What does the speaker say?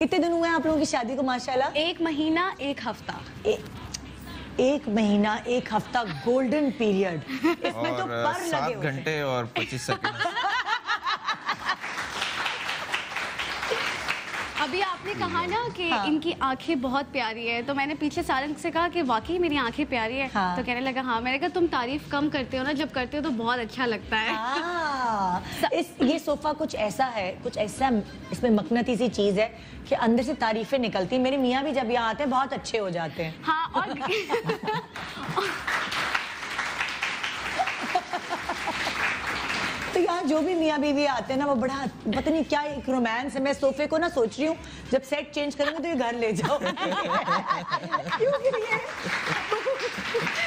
कितने दिन हुए आप लोगों की शादी को माशाल्लाह? 1 महीना 1 हफ्ता। 1 महीना 1 हफ्ता गोल्डन पीरियड, इसमें तो पर लगे 7 घंटे और 25 सेकंड। अभी आपने कहा ना कि इनकी आंखें बहुत प्यारी है, तो मैंने पीछे सारंग से कहा कि वाकई मेरी आंखें प्यारी है। तो कहने लगा हाँ। मैंने कहा तुम तारीफ कम करते हो ना, जब करते हो तो बहुत अच्छा लगता है। ये सोफा कुछ ऐसा है, कुछ ऐसा इसमें मकनतीसी चीज है कि अंदर से तारीफें निकलती हैं। मेरे मियाँ भी जब यहाँ आते हैं बहुत अच्छे हो जाते हैं। हाँ, और तो यहाँ जो भी मियाँ बीवी आते हैं ना, वो बड़ा पता नहीं क्या एक रोमांस है। मैं सोफे को ना सोच रही हूँ जब सेट चेंज करूंगी तो ये घर ले जाओ। क्यों